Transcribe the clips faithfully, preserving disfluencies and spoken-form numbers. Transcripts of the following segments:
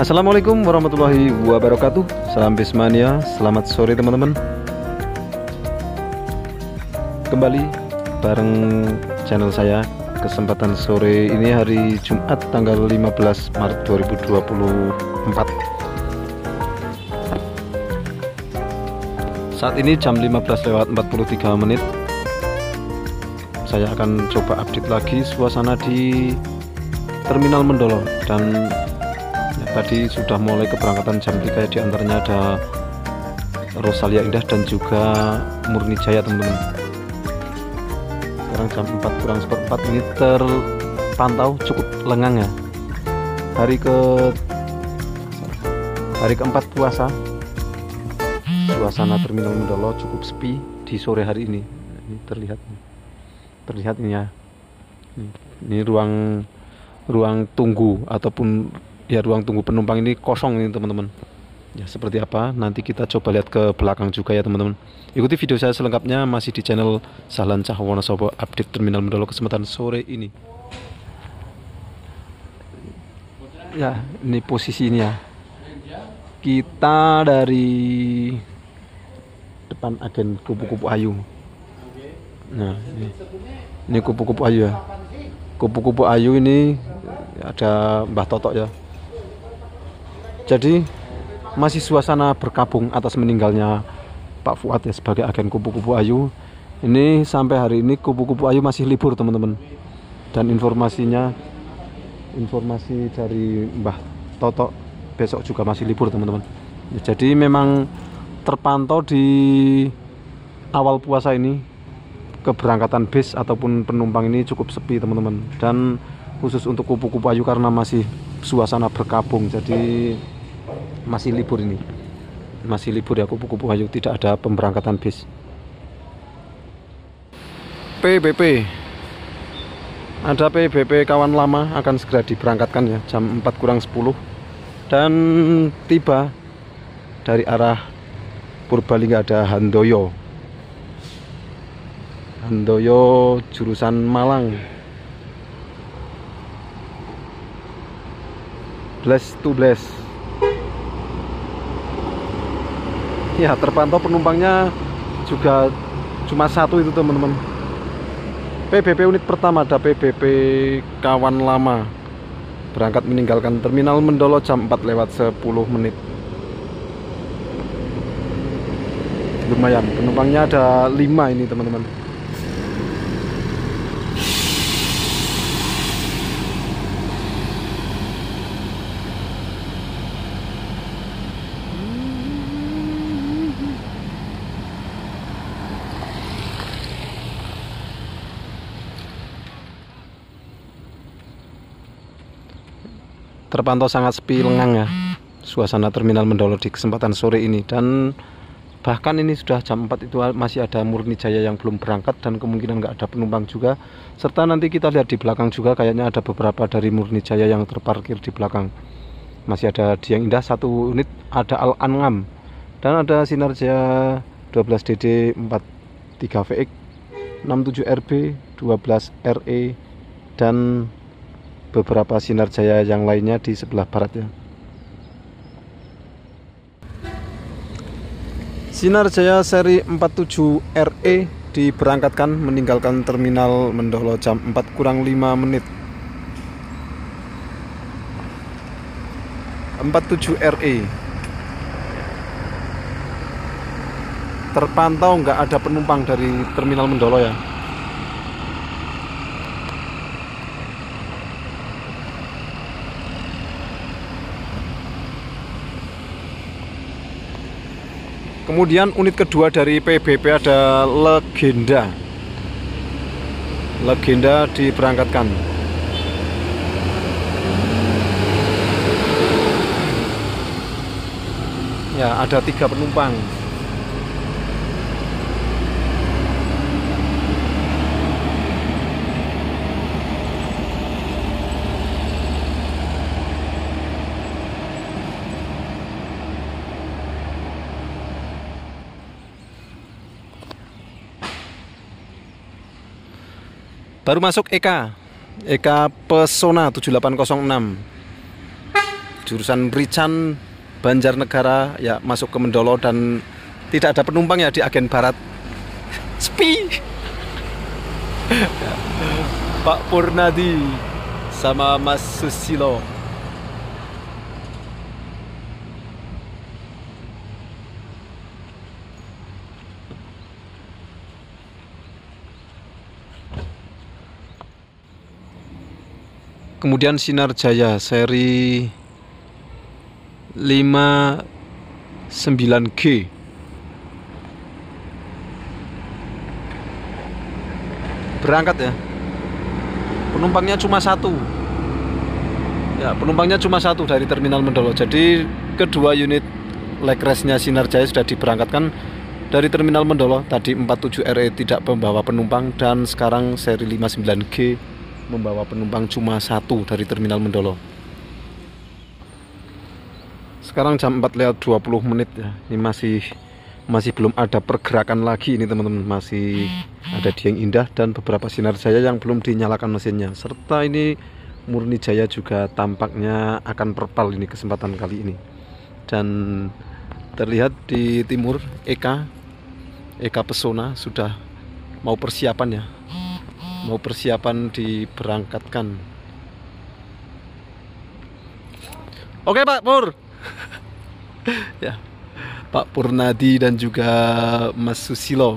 Assalamualaikum warahmatullahi wabarakatuh. Salam Bismania. Selamat sore teman-teman. Kembali bareng channel saya. Kesempatan sore ini hari Jumat tanggal lima belas Maret dua ribu dua puluh empat. Saat ini jam lima belas lewat empat puluh tiga menit. Saya akan coba update lagi suasana di Terminal Mendolo. Dan ya, tadi sudah mulai keberangkatan jam tiga, di antaranya ada Rosalia Indah dan juga Murni Jaya teman-teman. Sekarang jam empat kurang seperempat, ini terpantau cukup lengang ya. Hari ke hari keempat puasa, suasana Terminal Mendolo cukup sepi di sore hari ini. Ini terlihat terlihat ini ya. Ini ruang ruang tunggu ataupun ya ruang tunggu penumpang ini kosong ini teman-teman. Ya seperti apa nanti kita coba lihat ke belakang juga ya teman-teman. Ikuti video saya selengkapnya masih di channel Sahlan Cah Wonosobo, update Terminal Mendolo kesempatan sore ini. Ya ini posisinya. Kita dari depan agen Kupu-Kupu Ayu. Nah ini, ini Kupu-Kupu Ayu ya. Kupu-Kupu Ayu ini ada Mbah Totok ya. Jadi masih suasana berkabung atas meninggalnya Pak Fuad ya sebagai agen Kupu-Kupu Ayu. Ini sampai hari ini Kupu-Kupu Ayu masih libur teman-teman. Dan informasinya, informasi dari Mbah Totok besok juga masih libur teman-teman. Ya, jadi memang terpantau di awal puasa ini keberangkatan bis ataupun penumpang ini cukup sepi teman-teman. Dan khusus untuk Kupu-Kupu Ayu karena masih suasana berkabung, jadi masih libur ini. Masih libur ya Kupu-Kupu Ayu, tidak ada pemberangkatan bis. P B P. Ada P B P kawan lama akan segera diberangkatkan ya jam empat kurang sepuluh. Dan tiba dari arah Purbalingga ada Handoyo. Handoyo jurusan Malang. Bless to bless. Ya terpantau penumpangnya juga cuma satu itu teman-teman. P B P unit pertama ada P B P kawan lama berangkat meninggalkan Terminal Mendolo jam empat lewat sepuluh menit. Lumayan penumpangnya ada lima ini teman-teman. Terpantau sangat sepi lengang ya suasana Terminal Mendolo di kesempatan sore ini. Dan bahkan ini sudah jam empat itu masih ada Murni Jaya yang belum berangkat dan kemungkinan nggak ada penumpang juga. Serta nanti kita lihat di belakang juga kayaknya ada beberapa dari Murni Jaya yang terparkir di belakang. Masih ada Dieng Indah satu unit, ada Al An'am, dan ada Sinar Jaya dua belas D D empat tiga V X, enam tujuh R B, dua belas R E, dan beberapa Sinar Jaya yang lainnya di sebelah barat ya. Sinar Jaya seri empat tujuh R E diberangkatkan meninggalkan Terminal Mendolo jam empat kurang lima menit. empat tujuh R E terpantau nggak ada penumpang dari Terminal Mendolo ya. Kemudian unit kedua dari P B P ada Legenda. Legenda diberangkatkan. Ya, ada tiga penumpang. Baru masuk E K E K Pesona tujuh delapan nol enam jurusan Merican Banjarnegara ya masuk ke Mendolo, dan tidak ada penumpang ya di agen barat. Sepi. Ya. Pak Purnadi sama Mas Susilo. Kemudian Sinar Jaya seri lima sembilan G. Berangkat ya. Penumpangnya cuma satu. Ya, penumpangnya cuma satu dari terminal Mendolo. Jadi kedua unit leg race-nya Sinar Jaya sudah diberangkatkan dari terminal Mendolo. Tadi empat puluh tujuh R E tidak membawa penumpang, dan sekarang seri lima sembilan G membawa penumpang cuma satu dari terminal Mendolo. Sekarang jam empat lewat dua puluh menit ya. Ini masih masih belum ada pergerakan lagi ini teman-teman. Masih ada Dieng Indah dan beberapa Sinar Jaya yang belum dinyalakan mesinnya. Serta ini Murni Jaya juga tampaknya akan perpal ini kesempatan kali ini. Dan terlihat di timur Eka Eka Pesona sudah mau persiapan ya. Mau persiapan diberangkatkan. Oke Pak Pur. Ya, Pak Purnadi dan juga Mas Susilo.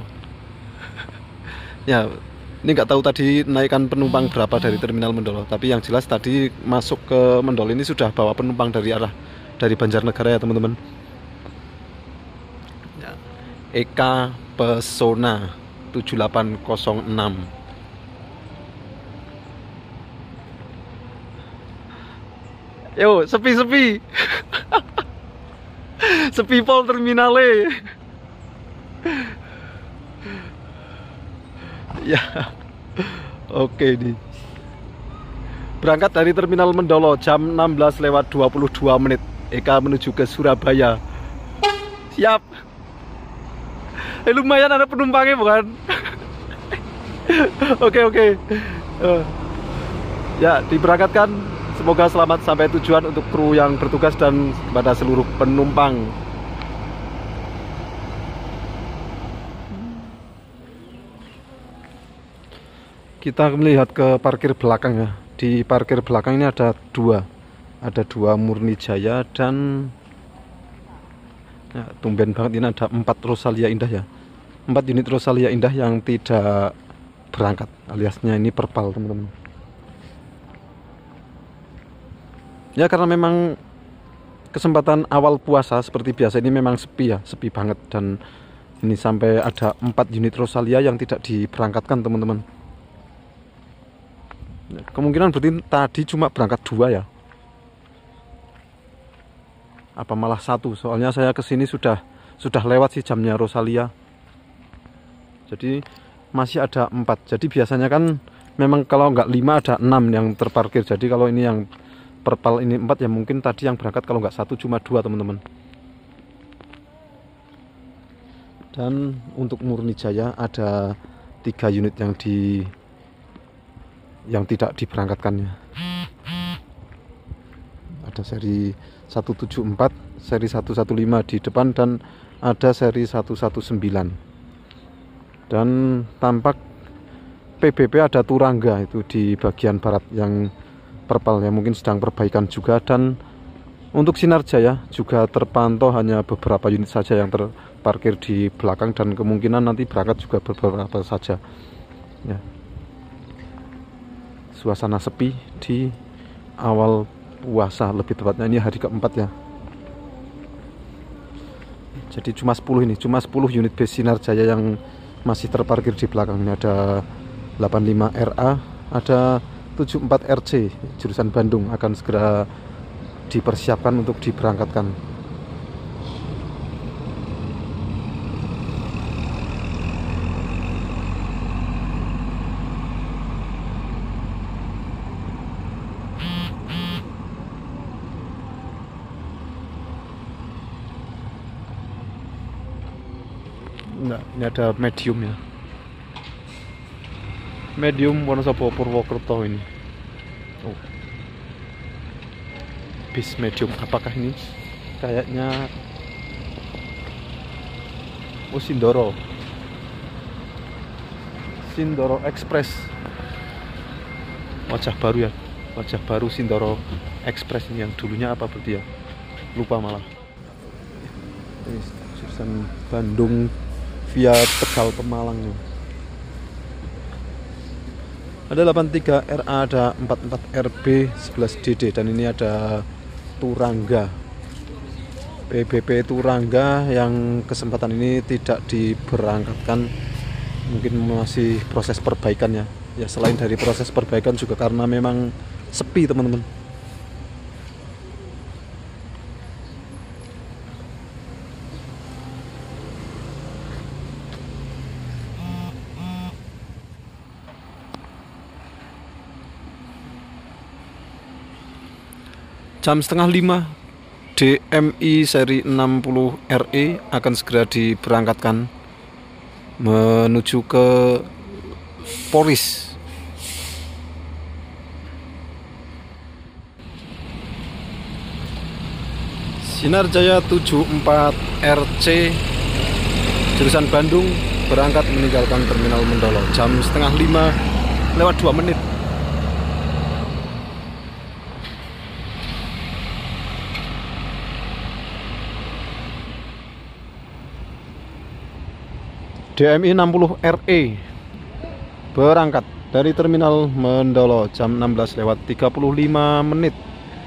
Ya, ini nggak tahu tadi naikkan penumpang berapa dari terminal Mendolo, tapi yang jelas tadi masuk ke Mendolo ini sudah bawa penumpang dari arah dari Banjarnegara ya teman-teman. Ya, Eka Pesona tujuh delapan nol enam. Yo, sepi-sepi. Sepi pol terminale. Ya. Oke nih. Berangkat dari terminal Mendolo jam enam belas lewat dua puluh dua menit. Eka menuju ke Surabaya. Siap. Eh, lumayan ada penumpangnya bukan? Oke oke. Uh, ya, diberangkatkan. Semoga selamat sampai tujuan untuk kru yang bertugas dan kepada seluruh penumpang. Kita melihat ke parkir belakang ya. Di parkir belakang ini ada dua. Ada dua Murni Jaya dan ya, tumben banget ini ada empat Rosalia Indah ya. Empat unit Rosalia Indah yang tidak berangkat, aliasnya ini perpal teman-teman. Ya karena memang kesempatan awal puasa seperti biasa ini memang sepi ya, sepi banget. Dan ini sampai ada empat unit Rosalia yang tidak diberangkatkan teman-teman. Ya, kemungkinan berarti tadi cuma berangkat dua ya. Apa malah satu, soalnya saya kesini sudah sudah lewat sih jamnya Rosalia. Jadi masih ada empat. Jadi biasanya kan memang kalau nggak lima ada enam yang terparkir. Jadi kalau ini yang perpal ini empat ya, mungkin tadi yang berangkat kalau nggak satu cuma dua teman-teman. Dan untuk Murni Jaya ada tiga unit yang di yang tidak diberangkatkannya. Ada seri seratus tujuh puluh empat, seri seratus lima belas di depan, dan ada seri seratus sembilan belas. Dan tampak P B P ada Turangga itu di bagian barat yang perpal ya, mungkin sedang perbaikan juga. Dan untuk Sinar Jaya juga terpantau hanya beberapa unit saja yang terparkir di belakang, dan kemungkinan nanti berangkat juga beberapa saja ya. Suasana sepi di awal puasa, lebih tepatnya ini hari keempat ya. Jadi cuma sepuluh ini, cuma sepuluh unit bus Sinar Jaya yang masih terparkir di belakang. Ini ada delapan puluh lima R A, ada tujuh puluh empat R C jurusan Bandung akan segera dipersiapkan untuk diberangkatkan. Enggak, ini ada medium ya. Medium Wonosobo Purwokerto ini. Oh. bis medium. Apakah ini? Kayaknya oh, Sindoro Sindoro Express. Wajah baru ya, wajah baru Sindoro Express ini. Yang dulunya apa berarti ya, lupa malah. Ini jurusan Bandung via Tegal Pemalang nih. Ada delapan tiga R A, ada empat empat R B, sebelas D D, dan ini ada Turangga, P B P Turangga yang kesempatan ini tidak diberangkatkan, mungkin masih proses perbaikan ya. Ya selain dari proses perbaikan juga karena memang sepi teman-teman. Jam setengah lima D M I seri enam puluh R E akan segera diberangkatkan menuju ke Polis. Sinar Jaya tujuh empat R C jurusan Bandung berangkat meninggalkan Terminal Mendolo jam setengah lima lewat dua menit. D M I enam puluh R E berangkat dari Terminal Mendolo jam enam belas lewat tiga puluh lima menit.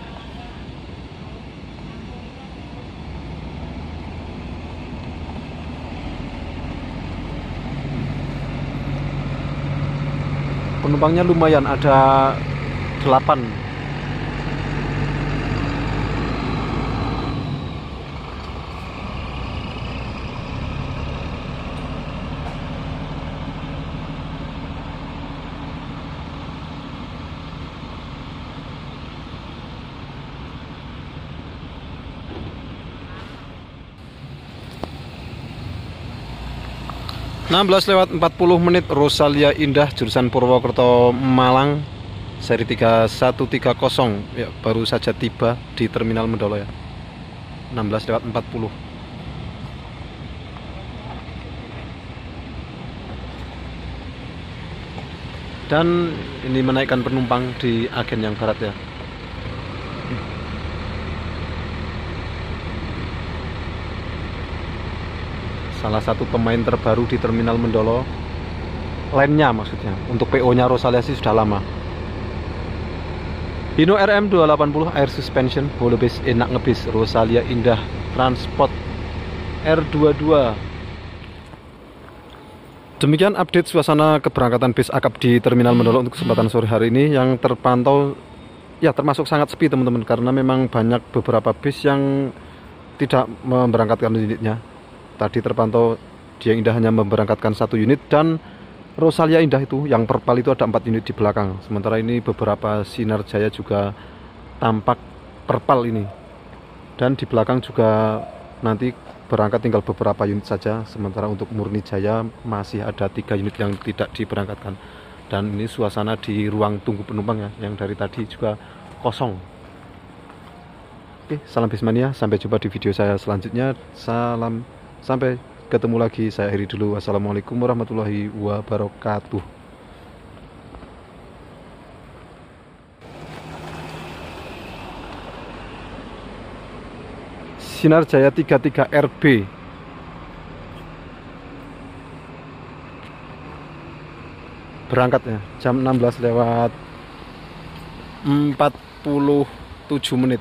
Penumpangnya lumayan, ada delapan. enam belas lewat empat puluh menit Rosalia Indah jurusan Purwokerto Malang seri tiga satu tiga nol ya, baru saja tiba di Terminal Mendolo ya. enam belas lewat empat puluh. Dan ini menaikkan penumpang di agen yang barat ya. Salah satu pemain terbaru di Terminal Mendolo, lainnya maksudnya, untuk P O nya Rosalia sih sudah lama. Hino R M dua delapan nol Air Suspension, boleh bis enak ngebis. Rosalia Indah Transport R dua puluh dua. Demikian update suasana keberangkatan bis akap di Terminal Mendolo untuk kesempatan sore hari ini, yang terpantau ya termasuk sangat sepi teman-teman, karena memang banyak beberapa bis yang tidak memberangkatkan unitnya. Tadi terpantau Dia Indah hanya memberangkatkan satu unit, dan Rosalia Indah itu yang perpal itu ada empat unit di belakang. Sementara ini beberapa Sinar Jaya juga tampak perpal ini, dan di belakang juga nanti berangkat tinggal beberapa unit saja. Sementara untuk Murni Jaya masih ada tiga unit yang tidak diberangkatkan. Dan ini suasana di ruang tunggu penumpang ya, yang dari tadi juga kosong. Oke, salam Bismania, sampai jumpa di video saya selanjutnya. Salam, sampai ketemu lagi. Saya akhiri dulu. Wassalamualaikum warahmatullahi wabarakatuh. Sinar Jaya tiga puluh tiga R B berangkat ya jam enam belas lewat empat puluh tujuh menit.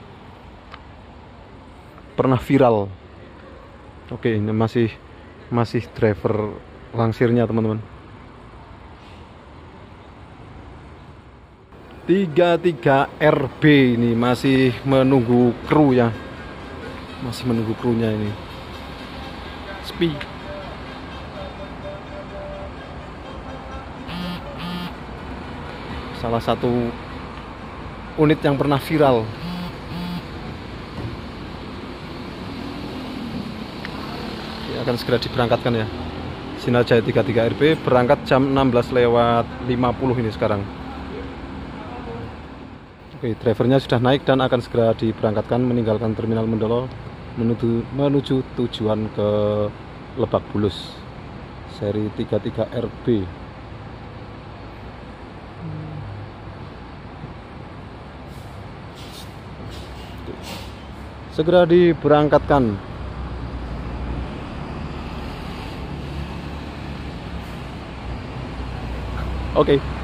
Pernah viral. Oke, ini masih masih driver langsirnya teman-teman. tiga puluh tiga R B ini masih menunggu kru ya. Masih menunggu krunya ini. Sepi. Salah satu unit yang pernah viral. Akan segera diberangkatkan ya. Sinar Jaya tiga puluh tiga R B berangkat jam enam belas lewat lima puluh ini sekarang. Oke, drivernya sudah naik dan akan segera diberangkatkan meninggalkan terminal Mendolo menuju menuju tujuan ke Lebak Bulus seri tiga puluh tiga R B. Segera diberangkatkan. Oke.